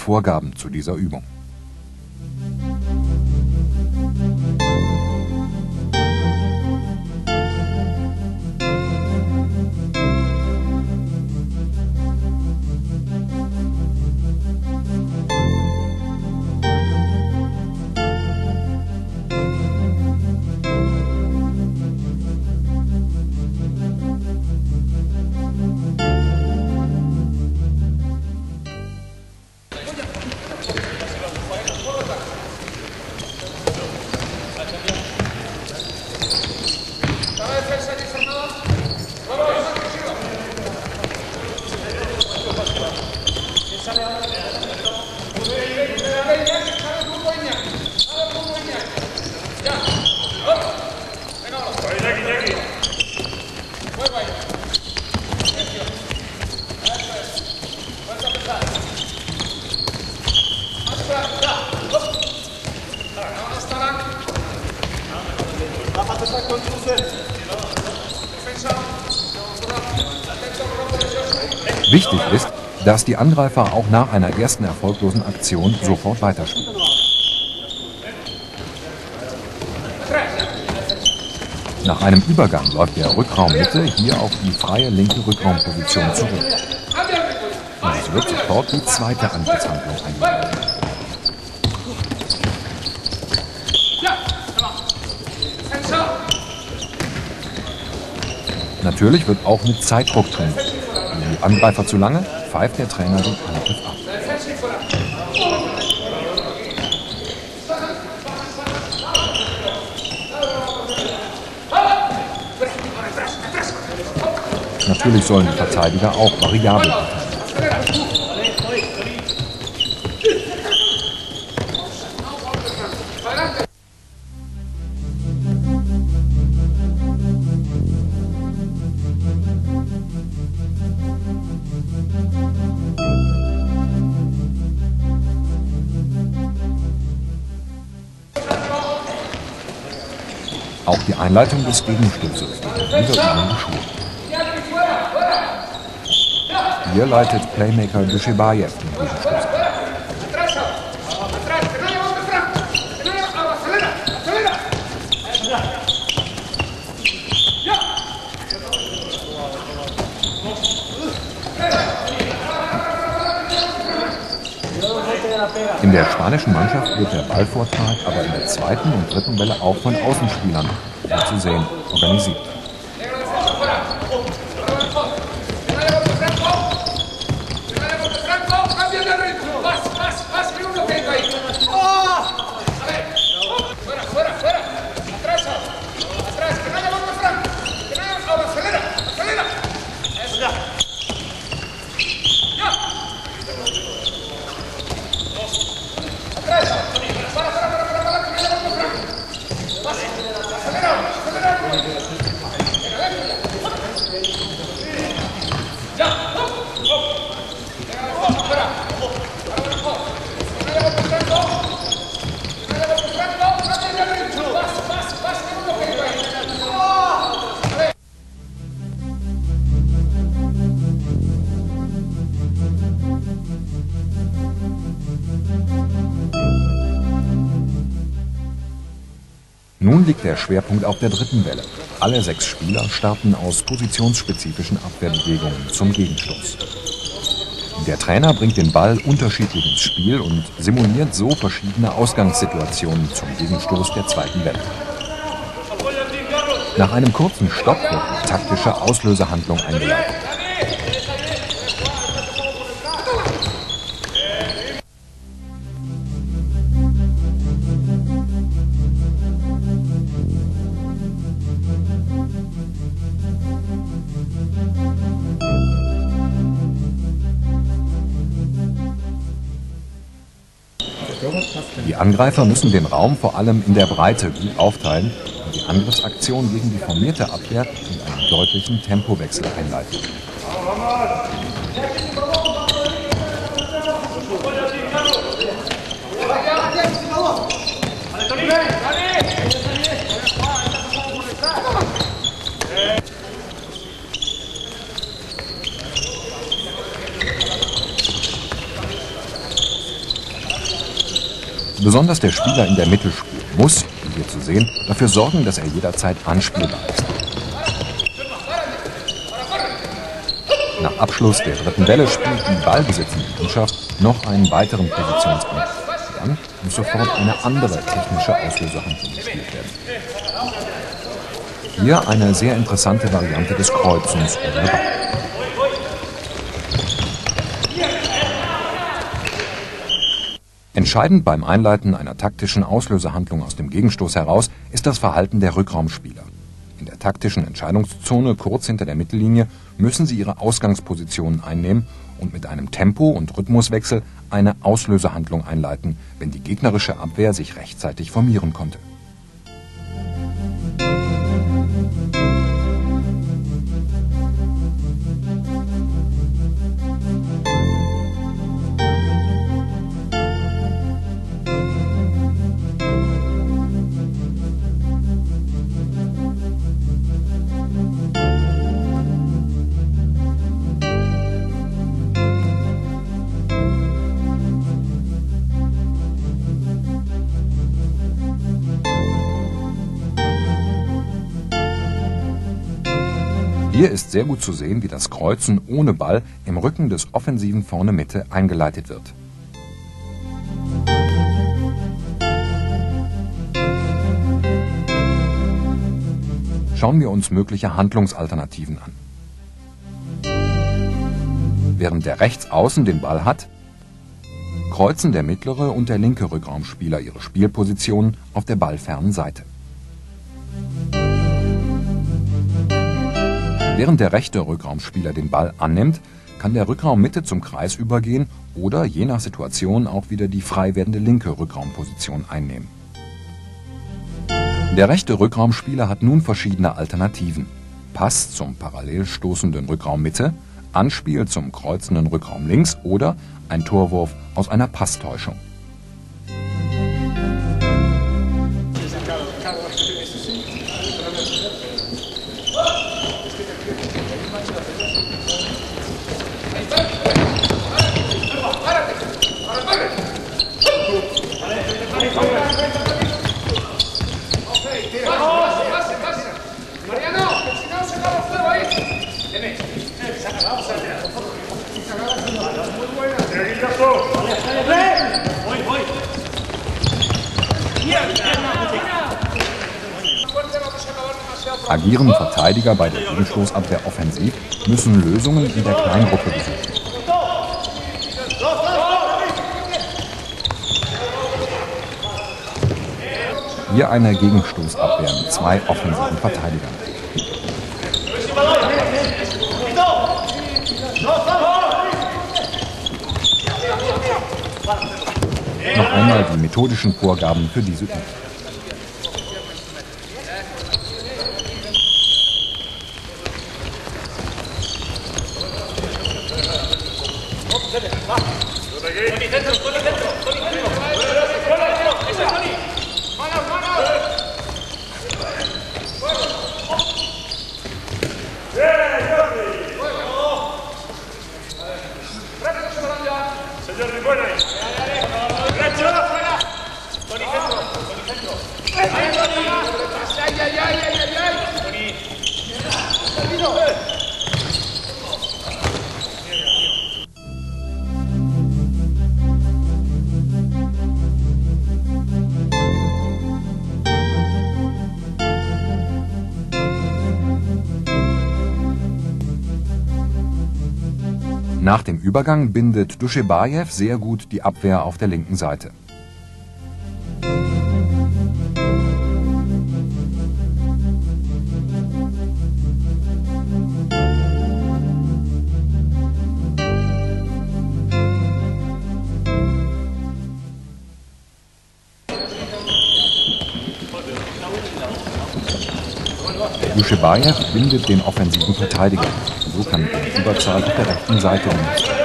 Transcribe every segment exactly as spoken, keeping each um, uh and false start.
Vorgaben zu dieser Übung. Wichtig ist, dass die Angreifer auch nach einer ersten erfolglosen Aktion sofort weiterspielen. Nach einem Übergang läuft der Rückraummitte hier auf die freie linke Rückraumposition zurück. Und es wird sofort die zweite Angriffshandlung eingeleitet. Natürlich wird auch mit Zeitdruck trainiert. Die Angreifer zu lange, pfeift der Trainer den Angriff ab. Natürlich sollen die Verteidiger auch variabel verteidigen. Auch die Einleitung des Gegenstoßes wird ihnen geschult. Hier leitet Playmaker Dushebaev den Gegenstoß an. In der spanischen Mannschaft wird der Ballvortrag aber in der zweiten und dritten Welle auch von Außenspielern, wie zu sehen, organisiert. Nun liegt der Schwerpunkt auf der dritten Welle. Alle sechs Spieler starten aus positionsspezifischen Abwehrbewegungen zum Gegenstoß. Der Trainer bringt den Ball unterschiedlich ins Spiel und simuliert so verschiedene Ausgangssituationen zum Gegenstoß der zweiten Welle. Nach einem kurzen Stopp wird die taktische Auslösehandlung eingeleitet. Die Angreifer müssen den Raum vor allem in der Breite gut aufteilen und die Angriffsaktion gegen die formierte Abwehr mit einem deutlichen Tempowechsel einleiten. Besonders der Spieler in der Mittelspur muss, wie hier zu sehen, dafür sorgen, dass er jederzeit anspielbar ist. Nach Abschluss der dritten Welle spielt die ballbesitzende Mannschaft noch einen weiteren Positionsangriff. Dann muss sofort eine andere technische Auslöserhandlung gespielt werden. Hier eine sehr interessante Variante des Kreuzens ohne Ball. Entscheidend beim Einleiten einer taktischen Auslösehandlung aus dem Gegenstoß heraus ist das Verhalten der Rückraumspieler. In der taktischen Entscheidungszone kurz hinter der Mittellinie müssen sie ihre Ausgangspositionen einnehmen und mit einem Tempo- und Rhythmuswechsel eine Auslösehandlung einleiten, wenn die gegnerische Abwehr sich rechtzeitig formieren konnte. Hier ist sehr gut zu sehen, wie das Kreuzen ohne Ball im Rücken des offensiven Vorne Mitte eingeleitet wird. Schauen wir uns mögliche Handlungsalternativen an. Während der Rechtsaußen den Ball hat, kreuzen der mittlere und der linke Rückraumspieler ihre Spielpositionen auf der ballfernen Seite. Während der rechte Rückraumspieler den Ball annimmt, kann der Rückraum Mitte zum Kreis übergehen oder je nach Situation auch wieder die frei werdende linke Rückraumposition einnehmen. Der rechte Rückraumspieler hat nun verschiedene Alternativen. Pass zum parallel stoßenden Rückraum Mitte, Anspiel zum kreuzenden Rückraum links oder ein Torwurf aus einer Passtäuschung. Agieren Verteidiger bei der Gegenstoßabwehr offensiv, müssen Lösungen in der Kleingruppe besuchen. Hier eine Gegenstoßabwehr mit zwei offensiven Verteidigern. Noch einmal die methodischen Vorgaben für diese Übung. Nach dem Übergang bindet Duschebajew sehr gut die Abwehr auf der linken Seite. Duschebajew bindet den offensiven Verteidiger. So kann die Überzahl auf der rechten Seite genutzt werden.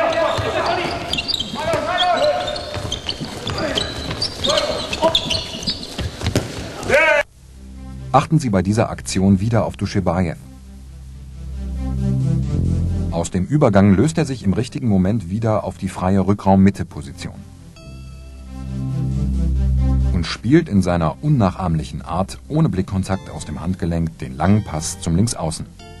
Achten Sie bei dieser Aktion wieder auf Duschebajew. Aus dem Übergang löst er sich im richtigen Moment wieder auf die freie Rückraum-Mitte-Position. und spielt in seiner unnachahmlichen Art ohne Blickkontakt aus dem Handgelenk den langen Pass zum Linksaußen.